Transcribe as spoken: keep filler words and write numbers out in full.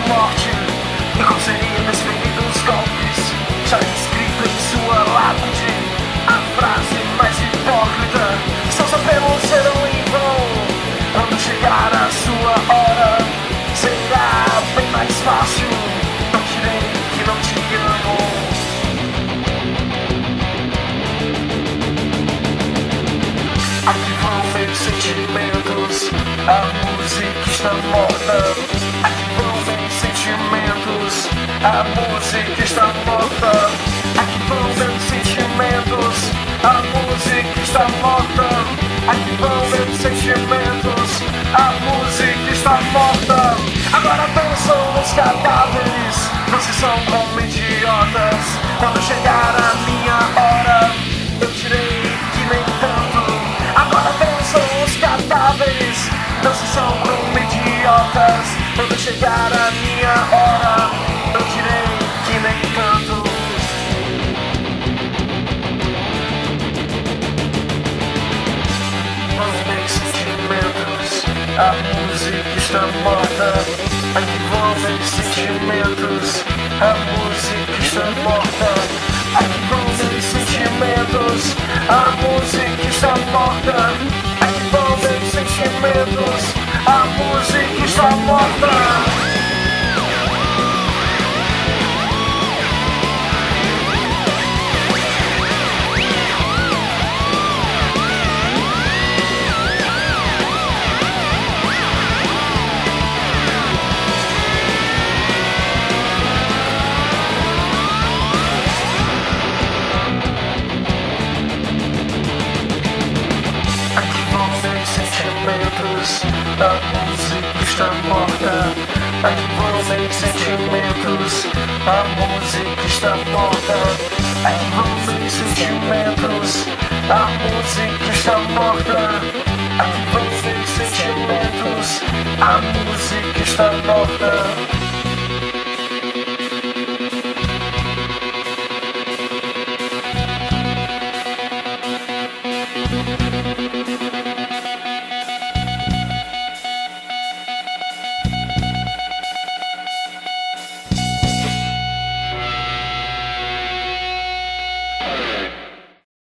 morte. E qual seria desferido os golpes, já escrito em sua lápide. A frase mais hipócrita: seus apelos serão em vão. Quando chegar a sua hora, será bem mais fácil. Não direi que não te amo. Aqui vão meus sentimentos, a música está morta. Aqui vão meus sentimentos, a música está morta. Aqui vão meus sentimentos, a música está morta. Aqui vão meus sentimentos, a música está morta. Agora dançam os cadáveres, não se são como idiotas. Quando chegar a minha hora, eu direi que nem tanto. Agora dançam os cadáveres, não se são como idiotas. Quando chegar a minha hora, eu direi que nem tanto. Vão meus sentimentos, a música está morta. Aqui vão meus sentimentos, a música está morta. Aqui vão meus sentimentos, a música está morta. Aqui vão meus sentimentos, a música está morta. A música está morta. Aqui vão meus sentimentos, a música está morta. Aqui vão meus sentimentos, a música está morta. Aqui vão meus sentimentos, a música está morta. Thank you.